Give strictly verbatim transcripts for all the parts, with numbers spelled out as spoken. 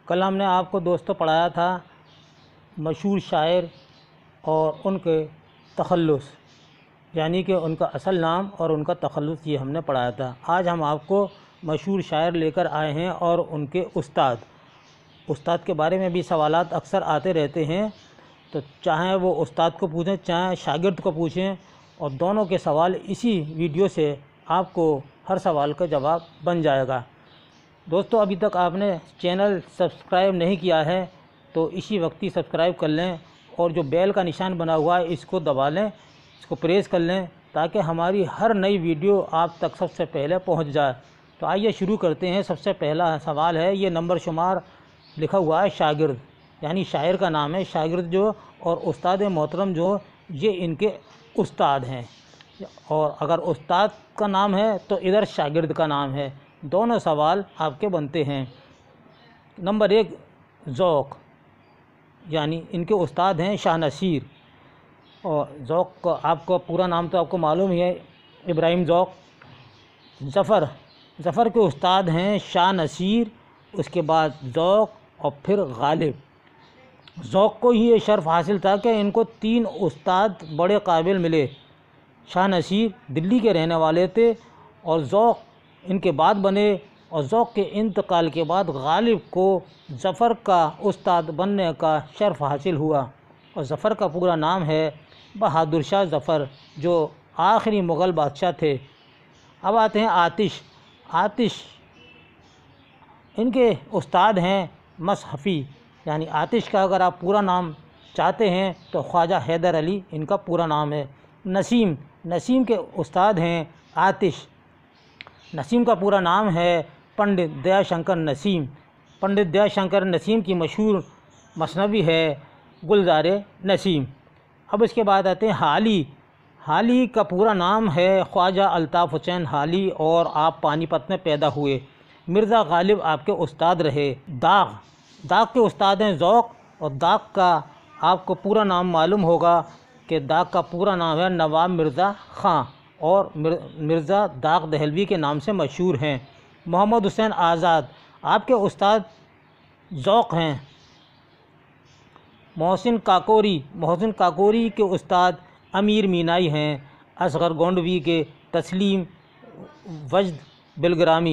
کل ہم نے آپ کو دوستوں پڑھایا تھا مشہور شاعر اور ان کے تخلص، یعنی کہ ان کا اصل نام اور ان کا تخلص، یہ ہم نے پڑھایا تھا۔ آج ہم آپ کو مشہور شاعر لے کر آئے ہیں اور ان کے استاد استاد کے بارے میں بھی سوالات اکثر آتے رہتے ہیں، تو چاہیں وہ استاد کو پوچھیں چاہیں شاگرد کو پوچھیں، اور دونوں کے سوال اسی ویڈیو سے آپ کو ہر سوال کا جواب بن جائے گا۔ دوستو، ابھی تک آپ نے چینل سبسکرائب نہیں کیا ہے تو اسی وقت ہی سبسکرائب کر لیں، اور جو بیل کا نشان بنا ہوا ہے اس کو دبا لیں، اس کو پریس کر لیں تاکہ ہماری ہر نئی ویڈیو آپ تک سب سے پہلے پہنچ جائے۔ تو آئیے شروع کرتے ہیں۔ سب سے پہلا سوال ہے، یہ نمبر شمار لکھا ہوا ہے شاگرد، یعنی شاعر کا نام ہے شاگرد جو، اور استاد محترم جو یہ ان کے استاد ہیں، اور اگر استاد کا نام ہے تو ادھر شاگرد کا نام ہے۔ دونوں سوال آپ کے بنتے ہیں۔ نمبر ایک، ذوق، یعنی ان کے استاد ہیں شاہ نصیر، اور ذوق کا آپ کو پورا نام تو آپ کو معلوم ہی ہے، ابراہیم ذوق۔ ظفر، ظفر کے استاد ہیں شاہ نصیر، اس کے بعد ذوق اور پھر غالب۔ ذوق کو ہی یہ شرف حاصل تھا کہ ان کو تین استاد بڑے قابل ملے۔ شاہ نصیر دلی کے رہنے والے تھے اور ذوق ان کے بعد بنے، اور ذوق کے انتقال کے بعد غالب کو ظفر کا استاد بننے کا شرف حاصل ہوا، اور ظفر کا پورا نام ہے بہادر شاہ ظفر، جو آخری مغل بادشاہ تھے۔ اب آتے ہیں آتش۔ آتش ان کے استاد ہیں مصحفی، یعنی آتش کا اگر آپ پورا نام چاہتے ہیں تو خواجہ حیدر علی ان کا پورا نام ہے۔ نسیم، نسیم کے استاد ہیں آتش۔ نسیم کا پورا نام ہے پنڈت دیا شنکر نسیم۔ پنڈت دیا شنکر نسیم کی مشہور مثنوی ہے گلزار نسیم۔ اب اس کے بعد آتے ہیں حالی۔ حالی کا پورا نام ہے خواجہ الطاف حسین حالی، اور آپ پانی پت میں پیدا ہوئے۔ مرزا غالب آپ کے استاد رہے۔ داغ، داغ کے استاد ہیں ذوق، اور داغ کا آپ کو پورا نام معلوم ہوگا کہ داغ کا پورا نام ہے نواب مرزا خاں، اور مرزا داغ دہلوی کے نام سے مشہور ہیں۔ محمد حسین آزاد آپ کے استاد ذوق ہیں۔ محسن کاکوری، محسن کاکوری کے استاد امیر مینائی ہیں۔ اصغر گونڈوی کے تسلیم وجد بلگرامی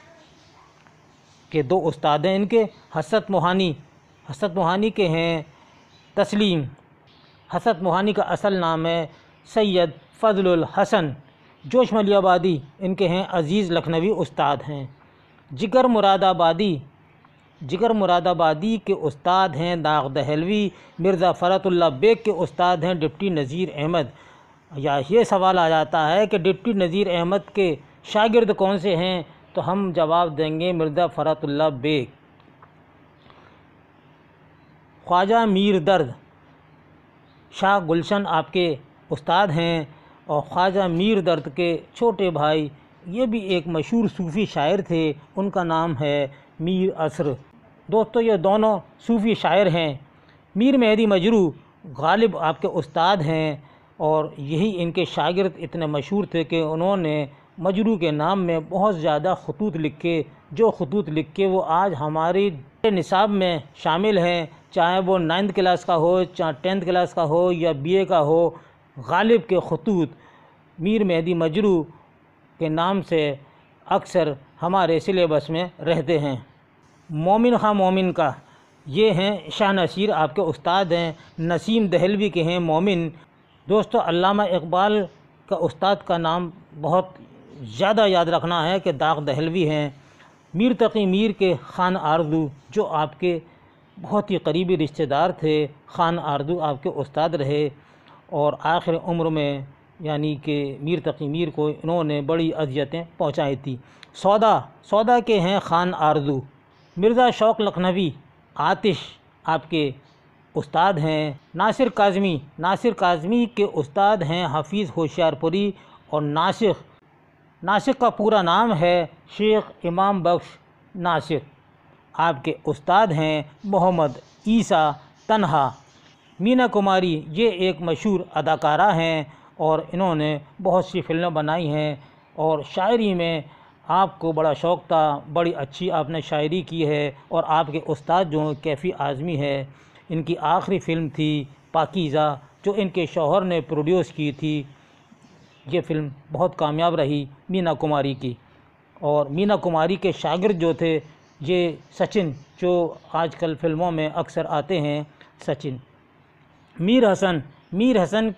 کے دو استاد ہیں ان کے۔ حسرت موہانی، حسرت موہانی کے ہیں تسلیم۔ حسرت موہانی کا اصل نام ہے سید فضل الحسن۔ جوش ملی آبادی ان کے ہیں عزیز لکھنوی استاد ہیں۔ جگر مراد آبادی، جگر مراد آبادی کے استاد ہیں داغ دہلوی۔ مرزا فرات اللہ بیگ کے استاد ہیں ڈپٹی نذیر احمد۔ یا یہ سوال آ جاتا ہے کہ ڈپٹی نذیر احمد کے شاگرد کون سے ہیں، تو ہم جواب دیں گے مرزا فرات اللہ بیگ۔ خواجہ میر درد، شاہ گلشن آپ کے استاد ہیں، اور خواجہ میر درد کے چھوٹے بھائی یہ بھی ایک مشہور صوفی شاعر تھے، ان کا نام ہے میر اثر۔ دوستو، یہ دونوں صوفی شاعر ہیں۔ میر مہدی مجروح غالب آپ کے استاد ہیں، اور یہی ان کے شاگرد اتنے مشہور تھے کہ انہوں نے مجروح کے نام میں بہت زیادہ خطوط لکھے، جو خطوط لکھ کے وہ آج ہماری نصاب میں شامل ہیں، چاہے وہ نائنتھ کلاس کا ہو، چاہے ٹینتھ کلاس کا ہو یا بی اے کا ہو۔ غالب کے خطوط میر مہدی مجروح کے نام سے اکثر ہمارے سلیبس میں رہتے ہیں۔ مومن خاں مومن کا، یہ ہیں شاہ نصیر آپ کے استاد ہیں۔ نسیم دہلوی کے ہیں مومن۔ دوستو، علامہ اقبال کا استاد کا نام بہت زیادہ یاد رکھنا ہے کہ داغ دہلوی ہیں۔ میر تقی میر کے خان آردو، جو آپ کے بہت ہی قریبی رشتہ دار تھے، خان آردو آپ کے استاد رہے، اور آخر عمر میں یعنی کہ میر تقی میر کو انہوں نے بڑی اذیتیں پہنچائی تھی۔ سودا، سودا کے ہیں خان آردو۔ مرزا شوق لکھنوی آتش آپ کے استاد ہیں۔ ناصر کاظمی، ناصر کاظمی کے استاد ہیں حفیظ ہوشیار پوری، اور ناسخ، ناسخ کا پورا نام ہے شیخ امام بخش ناسخ، آپ کے استاد ہیں محمد عیسیٰ تنہا۔ مینا کماری یہ ایک مشہور اداکارہ ہیں، اور انہوں نے بہت سی فلمیں بنائی ہیں، اور شاعری میں آپ کو بڑا شوق تھا، بڑی اچھی آپ نے شاعری کی ہے، اور آپ کے استاد جو کیفی اعظمی ہے، ان کی آخری فلم تھی پاکیزہ جو ان کے شوہر نے پروڈیوس کی تھی۔ یہ فلم بہت کامیاب رہی مینا کماری کی، اور مینا کماری کے شاگرد جو تھے یہ سچن، جو آج کل فلموں میں اکثر آتے ہیں، سچن۔ میر حسن میر حسن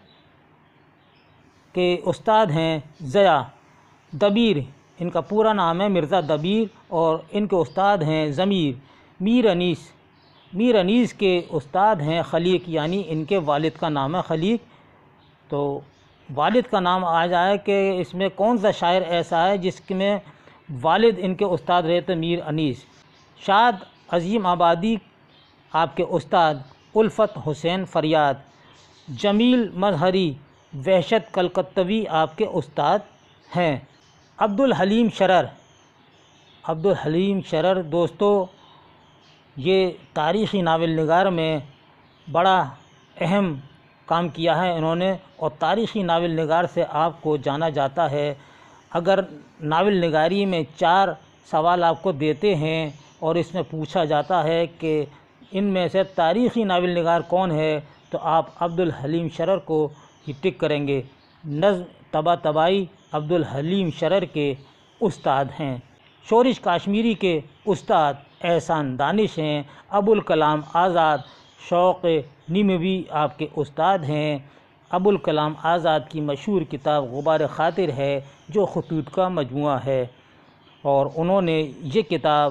کے استاد ہیں ضیاء دبیر، ان کا پورا نام ہے مرزا دبیر، اور ان کے استاد ہیں ضمیر۔ میر انیس میر انیس کے استاد ہیں خلیق، یعنی ان کے والد کا نام ہے خلیق۔ تو والد کا نام آ جائے کہ اس میں کون سا شاعر ایسا ہے جس میں والد ان کے استاد رہے تو میر انیس۔ شاد عظیم آبادی آپ کے استاد، الفت حسین فریاد۔ جمیل مظہری وحشت کلکتوی آپ کے استاد ہیں۔ عبدالحلیم شرر عبدالحلیم شرر دوستو، یہ تاریخی ناول نگار میں بڑا اہم کام کیا ہے انہوں نے، اور تاریخی ناول نگار سے آپ کو جانا جاتا ہے۔ اگر ناول نگاری میں چار سوال آپ کو دیتے ہیں اور اس میں پوچھا جاتا ہے کہ ان میں سے تاریخی ناول نگار کون ہے، تو آپ عبدالحلیم شرر کو ہی ٹک کریں گے۔ نظم طبع طبائی عبدالحلیم شرر کے استاد ہیں۔ شورش کاشمیری کے استاد احسان دانش ہیں۔ ابوالکلام آزاد شوق نیموی آپ کے استاد ہیں۔ ابوالکلام آزاد کی مشہور کتاب غبار خاطر ہے جو خطوط کا مجموعہ ہے، اور انہوں نے یہ کتاب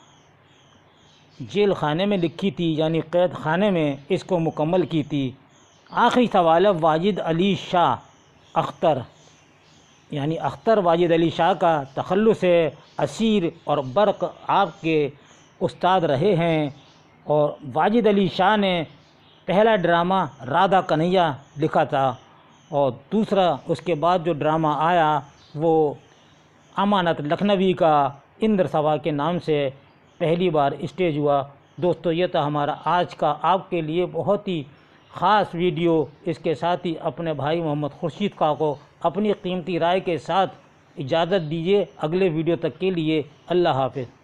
جیل خانے میں لکھی تھی، یعنی قید خانے میں اس کو مکمل کی تھی۔ آخری سوال ہے واجد علی شاہ اختر، یعنی اختر واجد علی شاہ کا تخلص ہے۔ اسیر اور برق آپ کے استاد رہے ہیں، اور واجد علی شاہ نے پہلا ڈرامہ رادھا کنہیا لکھا تھا، اور دوسرا اس کے بعد جو ڈرامہ آیا وہ امانت لکھنوی کا اندر سبھا کے نام سے پہلی بار اسٹیج ہوا۔ دوستو یہ تھا ہمارا آج کا آپ کے لیے بہت ہی خاص ویڈیو۔ اس کے ساتھ ہی اپنے بھائی محمد خورشید کا کو اپنی قیمتی رائے کے ساتھ اجازت دیجیے۔ اگلے ویڈیو تک کے لیے اللہ حافظ۔